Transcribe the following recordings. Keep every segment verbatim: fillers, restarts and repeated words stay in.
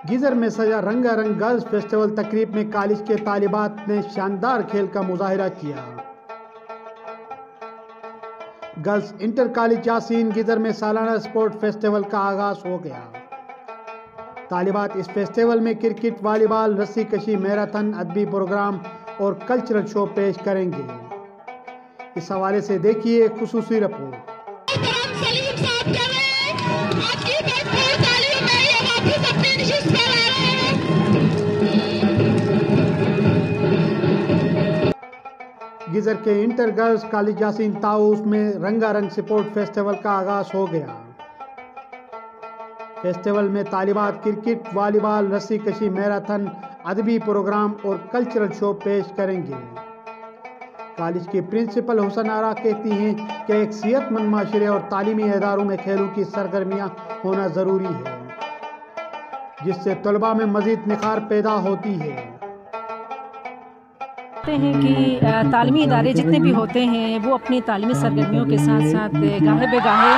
Geyser में सजा रंगारंग गर्ल्स फेस्टिवल तकरीब में कॉलेज के तालिबात ने शानदार खेल का मुजाहिरा किया। Girls inter college Yasin Ghizer में सालाना स्पोर्ट फेस्टिवल का आगाज हो गया। तालिबात इस फेस्टिवल में क्रिकेट, वॉलीबॉल, रस्सी कशी, मैराथन, अदबी प्रोग्राम और कल्चरल शो पेश करेंगे। इस हवाले से देखिए खुसूसी रिपोर्ट। गीजर के inter girls college Yasin Taus में रंगारंग स्पोर्ट फेस्टिवल का आगाज हो गया। फेस्टिवल में तालिबात क्रिकेट, वॉलीबॉल, रस्सी कशी, मैराथन, अदबी प्रोग्राम और कल्चरल शो पेश करेंगे। कॉलेज की प्रिंसिपल हुसन आरा कहती हैं कि एक सेहतमंद माशरे और तालीमी इदारों में खेलों की सरगर्मियां होना ज़रूरी है, जिससे तलबा में मज़ीद निखार पैदा होती है। हैं कि तालीमी इदारे जितने भी होते हैं वो अपनी तालीमी सरगर्मियों के साथ साथ गाहे बेगाहे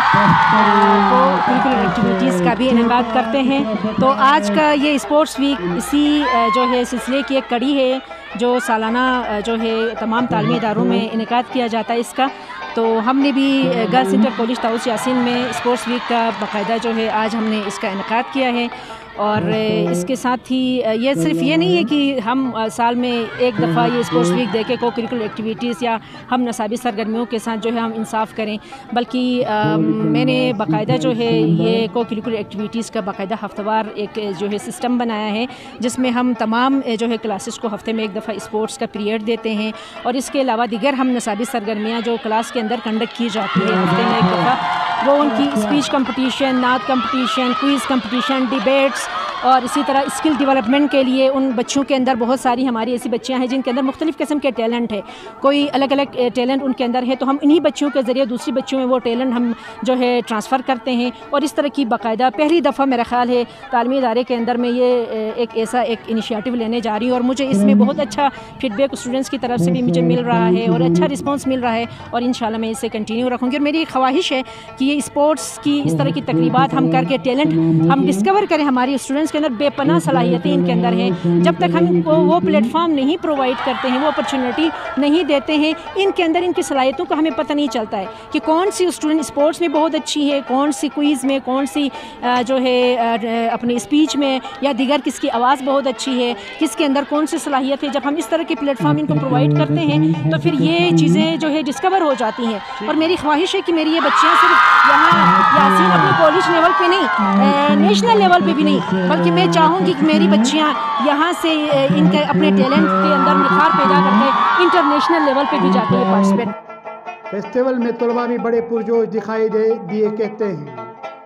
वो करिकुलर एक्टिविटीज़ का भी इनेकाद करते हैं। तो आज का ये स्पोर्ट्स वीक इसी जो है सिलसिले की एक कड़ी है जो सालाना जो है तमाम तालीमी इदारों में इनेकाद किया जाता है इसका। तो हमने भी girls inter college Taus Yasin में स्पोर्ट्स वीक का बाकायदा जो है आज हमने इसका इनेकाद किया है। और इसके साथ ही ये सिर्फ ये नहीं है कि हम साल में एक दफ़ा ये स्पोर्ट्स वीक देके को करिकुलर एक्टिविटीज़ या हम नसाबी सरगर्मियों के साथ जो है हम इंसाफ करें, बल्कि आ, मैंने बाकायदा जो है ये को करिकुलर एक्टिविटीज़ का बाकायदा हफ्तेवार एक जो है सिस्टम बनाया है, जिसमें हम तमाम जो है क्लासेस को हफ्ते में एक दफ़ा स्पोर्ट्स का पीरियड देते हैं। और इसके अलावा दीगर हम नसाबी सरगर्मियाँ जो क्लास के अंदर कंडक्ट की जाती है हफ्ते में एक दफ़ा, वो उनकी स्पीच कंपटीशन, नात कंपटीशन, क्विज़ कंपटीशन, डिबेट्स और इसी तरह स्किल डेवलपमेंट के लिए उन बच्चों के अंदर बहुत सारी हमारी ऐसी बच्चियां हैं जिनके अंदर मुख्तलिफ़ किस्म के टैलेंट है, कोई अलग अलग टैलेंट उनके अंदर है, तो हम इन्हीं बच्चों के ज़रिए दूसरी बच्चों में वो टैलेंट हम जो है ट्रांसफ़र करते हैं। और इस तरह की बाकायदा पहली दफ़ा मेरा ख़्याल है तालीमी इदारे के अंदर में ये एक ऐसा एक इनिशिएटिव लेने जा रही हूँ और मुझे इसमें बहुत अच्छा फीडबैक स्टूडेंट्स की तरफ से भी मुझे मिल रहा है और अच्छा रिस्पॉन्स मिल रहा है और इंशाल्लाह मैं इसे कंटिन्यू रखूँगी। और मेरी ख्वाहिश है कि ये स्पोर्ट्स की इस तरह की तकरीबात हम करके टैलेंट हम डिस्कवर करें, हमारे स्टूडेंट्स के अंदर बेपनाह सलाहियतें इनके अंदर हैं। जब तक हम इनको वो प्लेटफॉर्म नहीं प्रोवाइड करते हैं, वो अपॉर्चुनिटी नहीं देते हैं, इनके अंदर इनकी सलाहियतों का हमें पता नहीं चलता है कि कौन सी स्टूडेंट स्पोर्ट्स में बहुत अच्छी है, कौन सी क्विज़ में, कौन सी जो है अपनी स्पीच में या दीगर किसकी आवाज़ बहुत अच्छी है, किसके अंदर कौन सी सलाहियत है। जब हम इस तरह के प्लेटफॉर्म इनको प्रोवाइड करते हैं तो फिर ये चीज़ें जो है डिस्कवर हो जाती हैं। और मेरी ख्वाहिश है कि मेरी ये बच्चियाँ सिर्फ यहाँ यासीन अपने कॉलेज लेवल पे नहीं, नेशनल लेवल पे भी नहीं, बल्कि मैं चाहूँगी कि मेरी बच्चियाँ यहाँ से इनके अपने टैलेंट के अंदर निखार पैदा करके इंटरनेशनल लेवल पे भी जाके पार्टिसिपेट। फेस्टिवल में तलबा भी बड़े पुरजोश दिखाई दे दिए। कहते हैं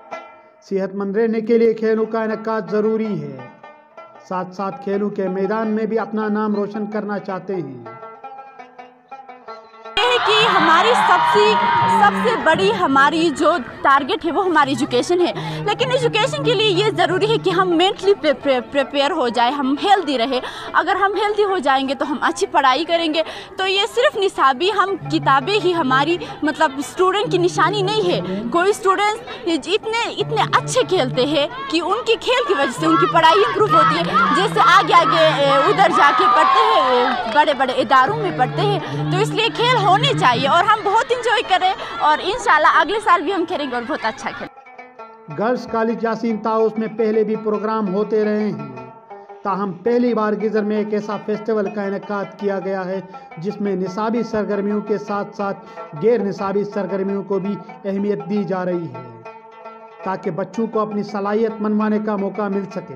सेहतमंद रहने के लिए खेलों का इनेकाद ज़रूरी है, साथ साथ खेलों के मैदान में भी अपना नाम रोशन करना चाहते हैं। कि हमारी सबसे सबसे बड़ी हमारी जो टारगेट है वो हमारी एजुकेशन है, लेकिन एजुकेशन के लिए ये ज़रूरी है कि हम मेंटली प्रिपेयर हो जाए, हम हेल्दी रहे। अगर हम हेल्दी हो जाएंगे तो हम अच्छी पढ़ाई करेंगे। तो ये सिर्फ निसाबी हम किताबें ही हमारी मतलब स्टूडेंट की निशानी नहीं है। कोई स्टूडेंट इतने इतने अच्छे खेलते हैं कि उनकी खेल की वजह से उनकी पढ़ाई इंप्रूव होती है, जैसे आगे आगे उधर जाके पढ़ते हैं, बड़े बड़े इदारों में पढ़ते हैं। तो इसलिए खेल होने चाहिए और हम बहुत इंजॉय करें और इंशाल्लाह अगले साल भी हम खेलेंगे और बहुत अच्छा खेलेंगे। गर्ल्स कॉलेज यासीन ताउस में पहले भी प्रोग्राम होते रहे हैं, ताहम पहली बार गीजर में एक ऐसा फेस्टिवल का इनेकाद किया गया है जिसमें निसाबी सरगर्मियों के साथ साथ गैर निसाबी सरगर्मियों को भी अहमियत दी जा रही है, ताकि बच्चों को अपनी सलाहियत मनवाने का मौका मिल सके।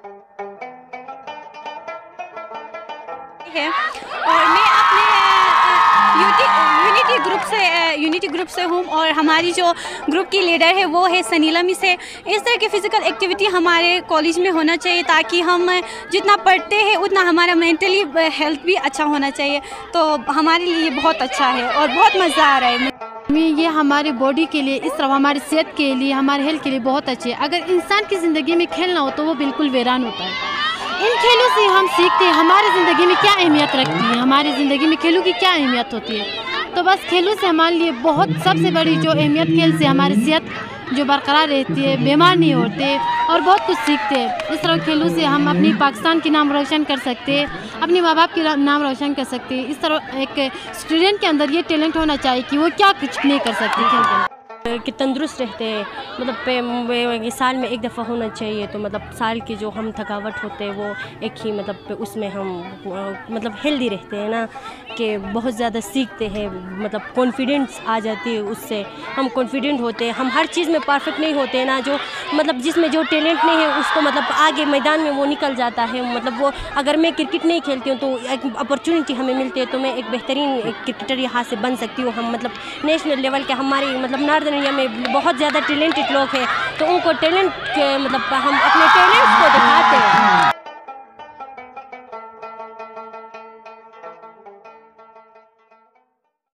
और मैं अपने यूनिटी ग्रुप से यूनिटी ग्रुप से हूँ और हमारी जो ग्रुप की लीडर है वो है सनीला मिस है। इस तरह की फ़िज़िकल एक्टिविटी हमारे कॉलेज में होना चाहिए ताकि हम जितना पढ़ते हैं उतना हमारा मेंटली हेल्थ भी अच्छा होना चाहिए। तो हमारे लिए बहुत अच्छा है और बहुत मज़ा आ रहा है। ये हमारी बॉडी के लिए, इस तरह हमारी सेहत के लिए, हमारे हेल्थ के लिए बहुत अच्छे है। अगर इंसान की ज़िंदगी में खेल ना हो तो वो बिल्कुल वीरान होता है। इन खेलों से हम सीखते हैं हमारी ज़िंदगी में क्या अहमियत रखती है, हमारी ज़िंदगी में खेलों की क्या अहमियत होती है। तो बस खेलों से हमारे लिए बहुत सबसे बड़ी जो अहमियत खेल से हमारी सेहत जो बरकरार रहती है, बीमार नहीं होते, और बहुत कुछ सीखते हैं। इस तरह खेलों से हम अपनी पाकिस्तान की नाम रोशन कर सकते हैं, अपने माँ बाप के नाम रोशन कर सकते हैं। इस तरह एक स्टूडेंट के अंदर ये टैलेंट होना चाहिए कि वो क्या कुछ नहीं कर सकते खेल के कि तंदुरुस्त रहते हैं। मतलब साल में एक दफ़ा होना चाहिए, तो मतलब साल की जो हम थकावट होते हैं वो एक ही मतलब उसमें हम मतलब हेल्दी रहते हैं ना, कि बहुत ज़्यादा सीखते हैं, मतलब कॉन्फिडेंस आ जाती है उससे, हम कॉन्फिडेंट होते हैं। हम हर चीज़ में परफेक्ट नहीं होते हैं ना, जो मतलब जिसमें जो टैलेंट नहीं है उसको मतलब आगे मैदान में वो निकल जाता है। मतलब वो अगर मैं क्रिकेट नहीं खेलती हूँ तो एक अपॉर्चुनिटी हमें मिलती है, तो मैं एक बेहतरीन क्रिकेटर यहाँ से बन सकती हूँ। हम मतलब नेशनल लेवल के हमारी मतलब नॉर्दर्न इंडिया में बहुत ज़्यादा टैलेंटेड लोग हैं, तो उनको टैलेंट के मतलब हम अपने टैलेंट्स को दिखाते हैं।